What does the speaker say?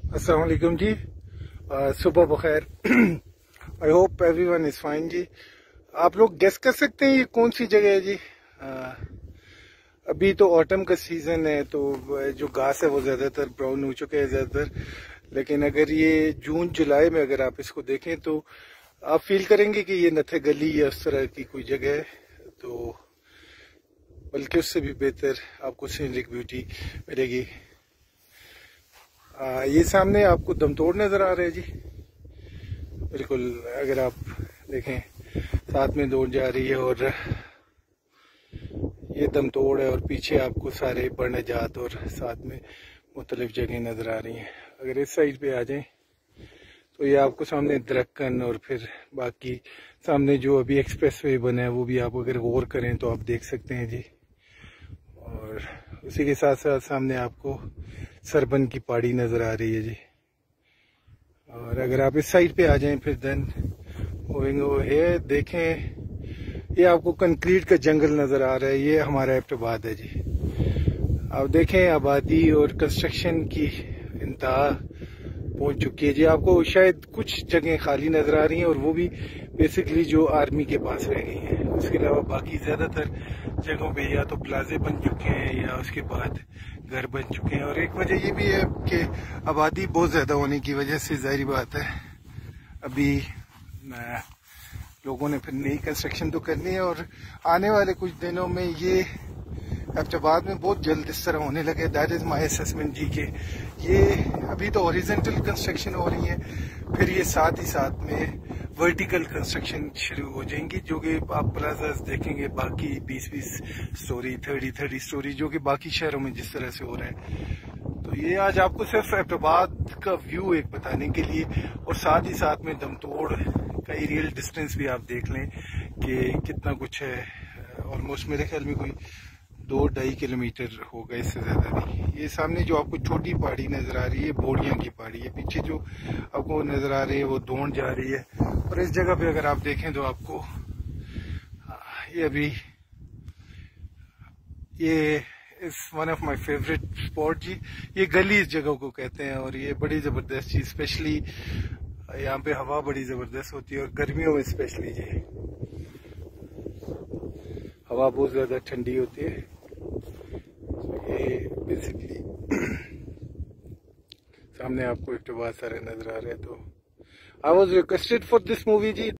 अस्सलाम वालेकुम जी। सुबह बखैर। I hope everyone is fine जी। आप लोग गेस कर सकते हैं ये कौन सी जगह है जी? अभी तो ऑटम का सीजन है, तो जो घास है वो ज्यादातर ब्राउन हो चुके हैं ज्यादातर। लेकिन अगर ये जून जुलाई में अगर आप इसको देखें तो आप फील करेंगे कि ये नथे गली या उस तरह की कोई जगह है, तो बल्कि उससे भी बेहतर आपको सीनरिक ब्यूटी मिलेगी। ये सामने आपको दमतोड़ नजर आ रहा है जी, बिल्कुल। अगर आप देखें साथ में दौड़ जा रही है और ये दमतोड़ है और पीछे आपको सारे बरनजात और साथ में मुख्तलिफ जगह नजर आ रही हैं। अगर इस साइड पे आ जाएं तो ये आपको सामने दरक्कन और फिर बाकी सामने जो अभी एक्सप्रेस वे बना है वो भी आप अगर गौर करें तो आप देख सकते हैं जी। और उसी के साथ साथ सामने आपको सरबन की पहाड़ी नजर आ रही है जी। और अगर आप इस साइड पे आ जाएं फिर देन मूविंग ओवर हियर, देखें ये आपको कंक्रीट का जंगल नजर आ रहा है। ये हमारा एबटाबाद है जी। आप देखें आबादी और कंस्ट्रक्शन की इंतहा पहुंच चुकी है जी। आपको शायद कुछ जगह खाली नजर आ रही हैं और वो भी बेसिकली जो आर्मी के पास रह गई हैं। उसके अलावा बाकी ज्यादातर जगहों पे या तो प्लाजे बन चुके हैं या उसके बाद घर बन चुके हैं। और एक वजह ये भी है कि आबादी बहुत ज्यादा होने की वजह से जाहिर बात है अभी लोगों ने फिर नई कंस्ट्रक्शन तो करनी है और आने वाले कुछ दिनों में ये एबटाबाद में बहुत जल्द इस तरह होने लगे। दैट इज माई असेसमेंट जी के ये अभी तो हॉरिजॉन्टल कंस्ट्रक्शन हो रही है, फिर ये साथ ही साथ में वर्टिकल कंस्ट्रक्शन शुरू हो जाएंगी, जो कि आप प्लाजास देखेंगे बाकी 20-20 स्टोरी 30-30 स्टोरी जो कि बाकी शहरों में जिस तरह से हो रहा है। तो ये आज आपको सिर्फ एबटाबाद का व्यू एक बताने के लिए और साथ ही साथ में दमतोड़ का एरियल डिस्टेंस भी आप देख लें कि कितना कुछ है। ऑलमोस्ट मेरे ख्याल में कोई 2-2.5 किलोमीटर होगा, इससे ज्यादा नहीं। ये सामने जो आपको छोटी पहाड़ी नजर आ रही है बोड़िया की पहाड़ी है, पीछे जो आपको नजर आ रही है वो दौड़ जा रही है। और इस जगह पे अगर आप देखें तो आपको ये अभी ये is one of my favourite spot जी। ये गली इस जगह को कहते हैं और ये बड़ी जबरदस्त चीज, स्पेशली यहाँ पे हवा बड़ी जबरदस्त होती है और गर्मियों में स्पेशली जी हवा बहुत ज्यादा ठंडी होती है। ये बेसिकली सामने आपको एबटाबाद सारे नजर आ रहे हैं। तो I was requested for this movie ji.